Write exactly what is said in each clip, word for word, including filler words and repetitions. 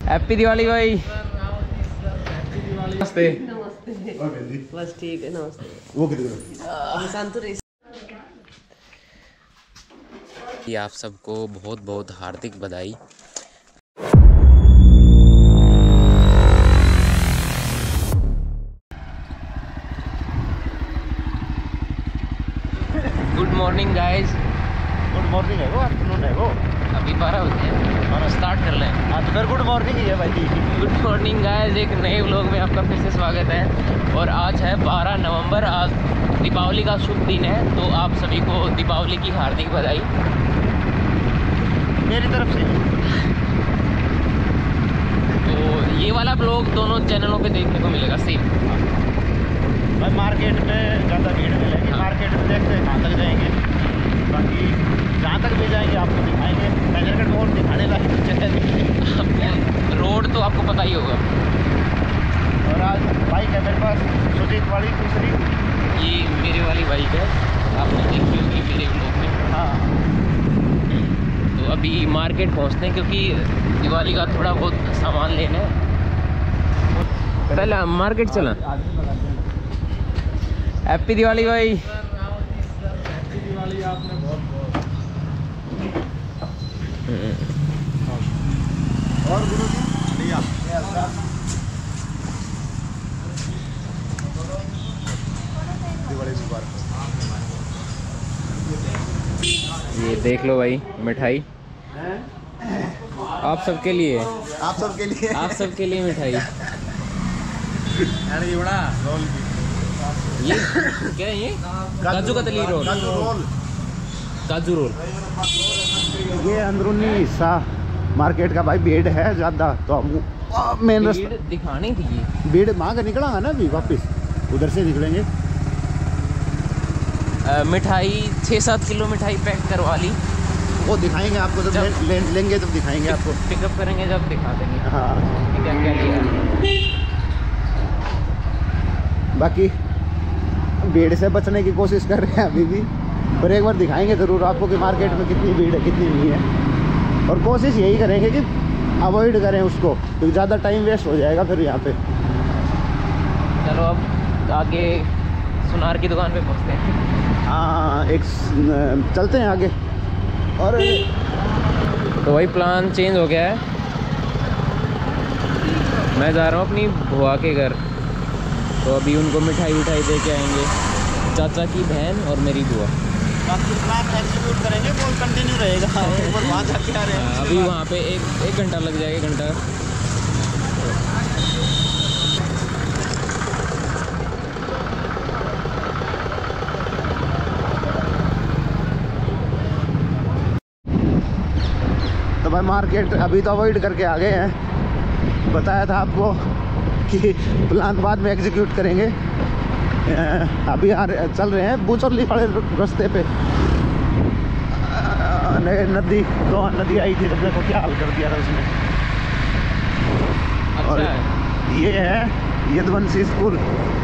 Happy Diwali भाई। नमस्ते। नमस्ते। बस ठीक है, नमस्ते। वो किधर आप सबको बहुत बहुत हार्दिक बधाई। Good morning guys. Good morning है वो, आफ्टरनून है वो। अभी बारह बजे हैं, स्टार्ट कर लें। हाँ तो फिर गुड मॉर्निंग ही है भाई। गुड मॉर्निंग गाइस, एक नए व्लॉग में आपका फिर से स्वागत है। और आज है बारह नवंबर, आज दीपावली का शुभ दिन है, तो आप सभी को दीपावली की हार्दिक बधाई मेरी तरफ से। तो ये वाला ब्लॉग दोनों चैनलों पे देखने को मिलेगा सेम। भाई मार्केट में ज़्यादा भीड़ मिलेगी। हाँ। मार्केट में देखते हैं कहाँ तक जाएंगे, बाकी जहाँ तक भी जाएंगे आपको दिखाएंगे। मैनेजमेंट मोड़ दिखाने लायक कुछ है नहीं। रोड तो आपको पता ही होगा। और आज बाइक है मेरे पास, सुजीत वाली दूसरी। ये मेरे वाली बाइक है, आपने देखी होगी मेरे ब्लॉग में। हाँ तो अभी मार्केट पहुंचते हैं क्योंकि दिवाली का थोड़ा बहुत सामान लेना है। पहले हम मार्केट चला। हैप्पी दिवाली भाई। हैप्पी दिवाली। आपने बहुत बहुत और गुरु जी भैया दिवाली मुबारक। ये देख लो भाई मिठाई, आप सबके लिए, आप सबके लिए आप सबके लिए मिठाई। ये बड़ा रोल की। ये क्या है? ये kaju katli roll. Kaju roll. Kaju roll. ये अंदरूनी हिस्सा मार्केट का भाई भीड़ है ज़्यादा, तो हम मेन रास्ता भीड़ दिखानी थी। ये भीड़ वहाँ का निकलेगा ना, अभी वापस उधर से निकलेंगे। अ, मिठाई छः सात किलो मिठाई पैक करवा ली, वो दिखाएंगे आपको जब, जब ले, ले, लेंगे तब दिखाएंगे आपको। पिकअप करेंगे जब दिखा देंगे हाँ कि क्या क्या लिया। बाकी भीड़ से बचने की कोशिश कर रहे हैं अभी भी, पर एक बार दिखाएंगे ज़रूर आपको कि मार्केट में कितनी भीड़ है कितनी नहीं है। और कोशिश यही करेंगे कि अवॉइड करें उसको, क्योंकि ज़्यादा टाइम वेस्ट हो जाएगा फिर यहाँ पे। चलो अब आगे सुनार की दुकान पे पहुँचते हैं। हाँ एक चलते हैं आगे। और तो वही प्लान चेंज हो गया है, मैं जा रहा हूँ अपनी बुआ के घर, तो अभी उनको मिठाई विठाई दे के आएंगे, चाचा की बहन और मेरी बुआ। बाकी प्लान एग्जीक्यूट करेंगे, वो कंटिन्यू रहेगा। ऊपर वहाँ जाके आ रहे हैं, अभी वहाँ पे एक एक घंटा लग जाएगा, एक घंटा। तो भाई मार्केट अभी तो अवॉइड करके आ गए हैं, बताया था आपको कि प्लान बाद में एग्जीक्यूट करेंगे। अभी आ रहे चल रहे हैं बूचरली वाले रास्ते पे। नदी तो नदी आई थी, देखो क्या हाल कर दिया था उसने। अच्छा और है। ये है यदुवंशी स्कूल,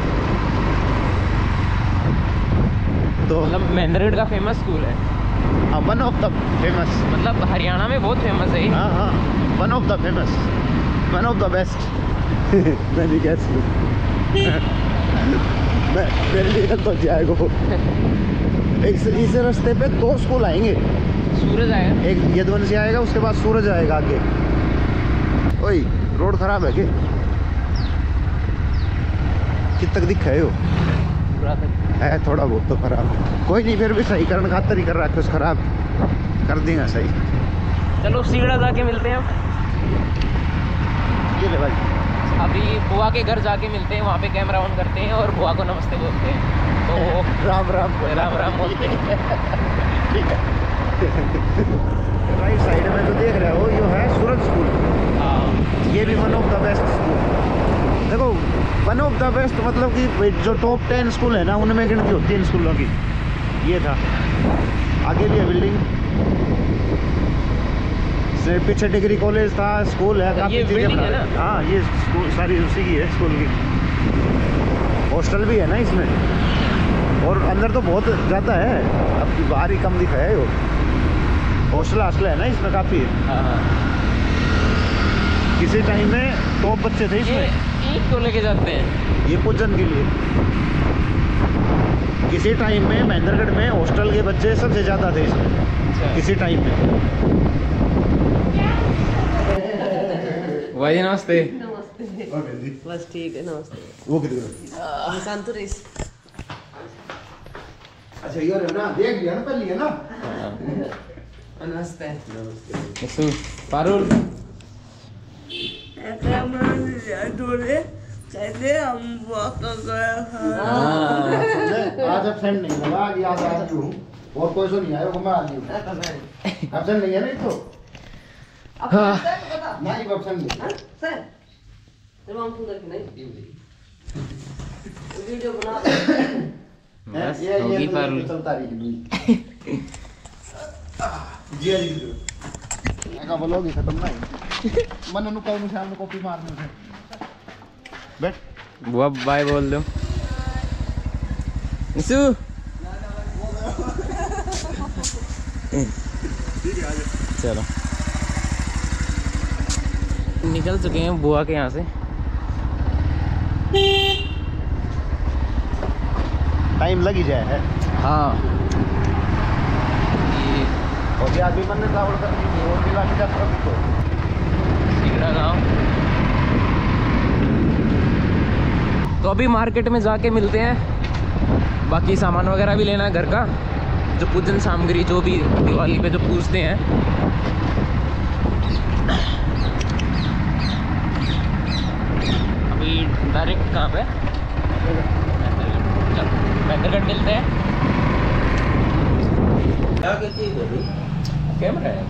तो मतलब महेंद्रगढ़ का फेमस स्कूल है। वन ऑफ द फेमस, मतलब हरियाणा में बहुत फेमस है। हाँ हाँ one of the famous, one of the best. मैं नहीं कह मैं मेरे लिए तो जाएगा वो। इस इस रास्ते पे दो स्कूल आएंगे, सूरज आएगा, एक यदुवंशी आएगा, उसके बाद सूरज आएगा आगे। ओए रोड खराब है क्या? कित तक दिखा है वो? पूरा तक है थोड़ा बहुत तो खराब, कोई नहीं, फिर भी सही करने खातर ही कर रहा है, कुछ खराब कर देंगे सही। चलो सीढ़ा जाके मिलते हैं हम। ये ले भाई, अभी बुआ के घर जाके मिलते हैं, वहाँ पे कैमरा ऑन करते हैं और बुआ को नमस्ते बोलते हैं। तो राम राम राम राम बोलते हैं। ठीक है। राइट साइड में जो देख रहे हो ये है सूरज स्कूल। हाँ, ये भी one of the best school. देखो वन ऑफ द बेस्ट मतलब कि जो टॉप टेन स्कूल है ना, उनमें गिनती होती है इन स्कूलों की। ये था, आगे भी है बिल्डिंग से, पीछे डिग्री कॉलेज था, स्कूल है, काफ़ी चीज़ें है ना? हाँ ये स्कूल सारी उसी की है, स्कूल की। हॉस्टल भी है ना इसमें, और अंदर तो बहुत ज़्यादा है, अब बाहर ही कम दिखा है। वो हौसला हौसला है ना इसमें काफ़ी। हाँ हाँ। किसी टाइम में टॉप बच्चे थे ये इसमें। ईंट को लेके जाते हैं ये पूजन के लिए। किसी टाइम में महेंद्रगढ़ में हॉस्टल के बच्चे सबसे ज़्यादा थे इसमें। अच्छा। किसी टाइम में। भाई नमस्ते। बस ठीक है, नमस्ते। वो किधर संतुरिस अच्छा ये है ना, देख लिया ना पहले है ना। नमस्ते। नमस्ते पारुल। आज एब्सेंट नहीं लगा, आज आज क्यों और कोई तो नहीं आया, मैं आ गई एब्सेंट नहीं है ना तो ना ही एब्सेंट नहीं सर तमाम सुंदर की नहीं वीडियो बना बस ये होगी ये पारुल। चलता रही जी जी का बोलोगे खत्म नहीं मन नु कौन शाम में कॉपी मारने से बैठ बुआ बाय बोल दो। निशु चलो निकल चुके हैं बुआ के यहाँ से। टाइम लग ही जाए है। हाँ ये और ये आदमी बनने चावल करनी है और मिला के जाता है तो सिगड़ा गाँव। तो अभी मार्केट में जाके मिलते हैं। बाकी सामान वगैरह भी लेना है घर का, जो पूजन सामग्री जो भी दिवाली पे जो पूजते हैं। अभी डायरेक्ट कहाँ पे महेंद्रगढ़ मिलते हैं। कैमरा है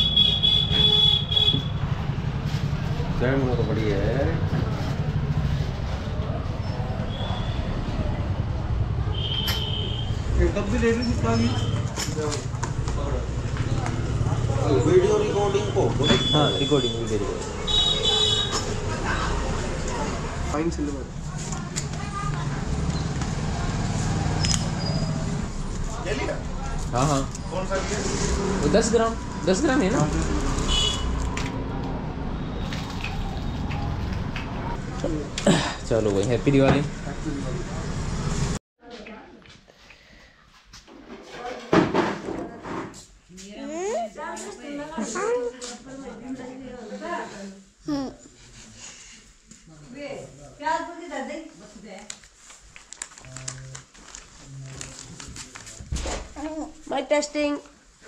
तो बढ़िया है। कब भी ले ली वीडियो रिकॉर्डिंग को। हाँ रिकॉर्डिंग वीडियो फाइन सिल्वर हाँ हाँ कौन सा लिया? वो दस ग्राम दस ग्राम है ना। चलो भाई हैप्पी दिवाली। माय टेस्टिंग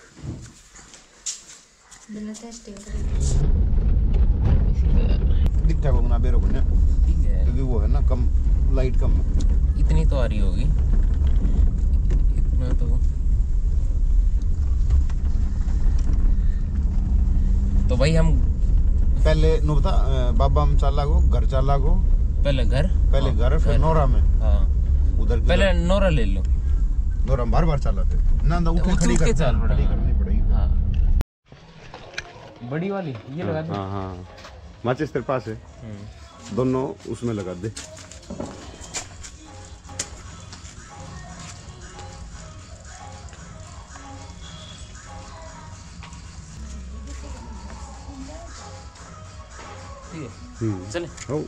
दिखता को ना बेरो को ना ठीक है क्योंकि वो है ना कम लाइट कम है। इतनी तो आ रही होगी इतना तो। तो भाई हम पहले नु बता बाबा हम चाला को घर चाला को पहले घर पहले घर फिर नोरा में हाँ उधर पहले नोरा ले लो। नोरा बार बार चलाते ना ना उठ उठ खड़ी उठ के कर चल पड़ा। खड़ी करनी पड़ेगी। हाँ बड़ी वाली ये लगा दे। हाँ हाँ माचिस तेरे पास है हम्म। दोनों उसमें लगा दे। ठीक है हम्म चले। ओ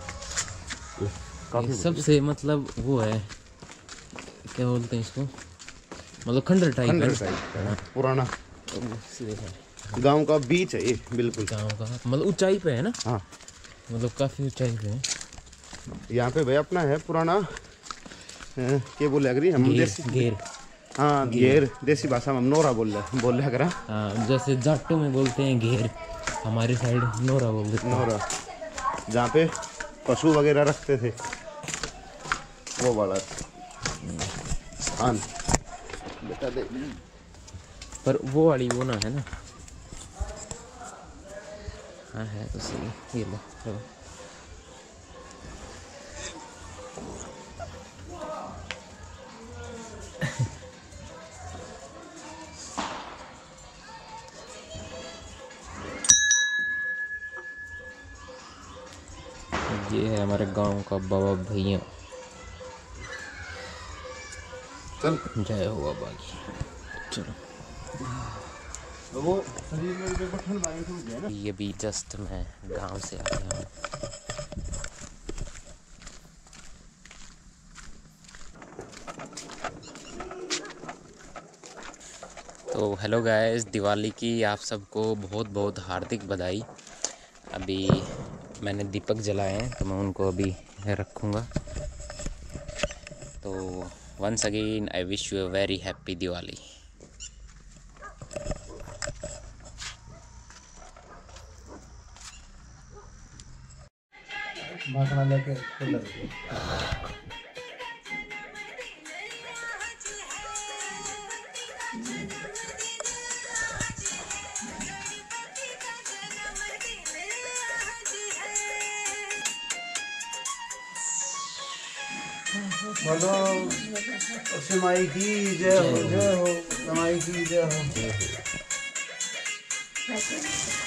काफी ये सबसे मतलब वो है क्या बोलते हैं इसको, मतलब खंडर टाइप है खंडर टाइप है, पुराना देखा गांव का बीच है ये बिल्कुल। गाँव का मतलब ऊंचाई पे है ना। हाँ मतलब काफी ऊंचाई पे है। यहाँ पे भाई अपना है पुराना अ, क्या बोले अगर हम घेर देसी घेर हाँ घेर देसी भाषा में हम नोरा बोल रहे बोल रहे करा हाँ जैसे जाटों में बोलते हैं घेर, हमारे साइड नोरा बोलते हैं। नोरा जहाँ पे पशु वगैरह रखते थे वो वाला। हाँ बेटा दे पर वो वाली वो ना है ना। हाँ है तो सही ये लो लो। ये है हमारे गांव का बाबा भैया। चल जय हो बाबा की। चलो वो शरीर में जो ठंड लगे तो है ना। ये भी जस्ट मैं गांव से आ गया हूँ। तो हेलो गाइस, दिवाली की आप सबको बहुत बहुत हार्दिक बधाई। अभी मैंने दीपक जलाए हैं तो मैं उनको अभी रखूँगा। तो once again I wish you a very happy Diwali. माखना लेके बोलो सिमाई की जय हो, जय हो, सिमाई की जय हो।